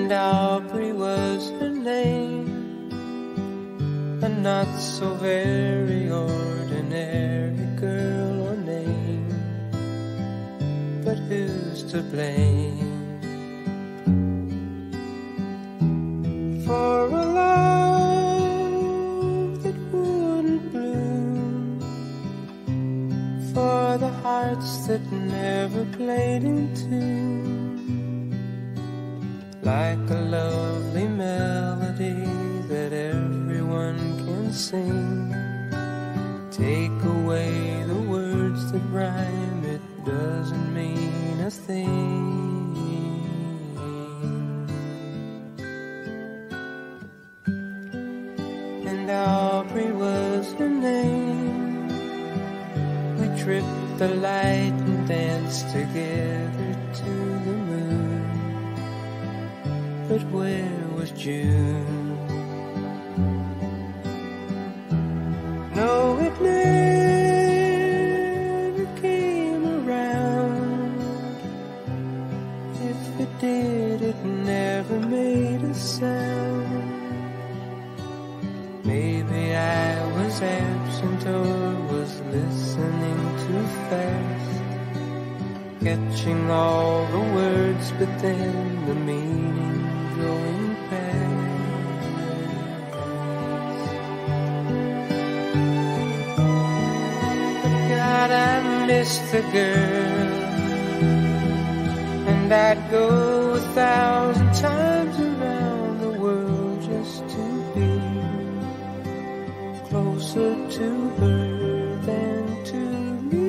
and Aubrey was her name, a not so very ordinary girl or name, but who's to blame for a love that wouldn't bloom, for the hearts that never played in tune, like a lovely melody that everyone can sing. Take away the words that rhyme, it doesn't mean a thing. And Aubrey was her name. We tripped the light and danced together to the moon. But where was June? No, it never came around. If it did, it never made a sound. Maybe I was absent or was listening too fast, catching all the words, but then the meaning going past. But God, I miss the girl, and I'd go 1,000 times around the world just to be closer to her than to me.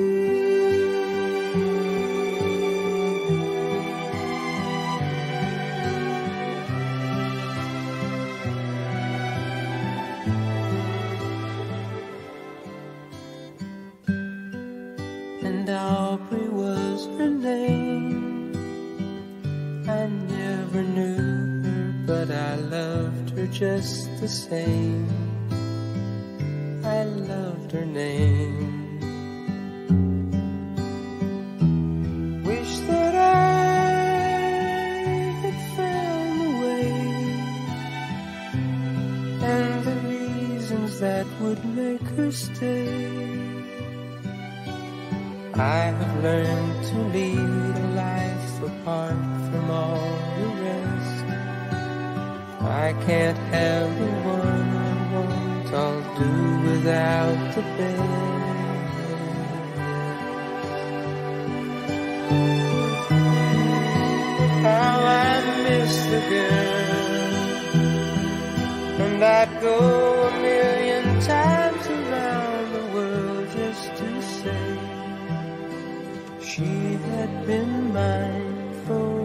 And Aubrey was her name. I never knew her, but I loved her just the same. I loved her name. Wish that I had found the way and the reasons that would make her stay. I have learned to lead a life apart from all the rest. I can't have the one I want, I'll do without the best. How I miss the girl, and I'd go 1,000,000 times around the world just to say she had been mine for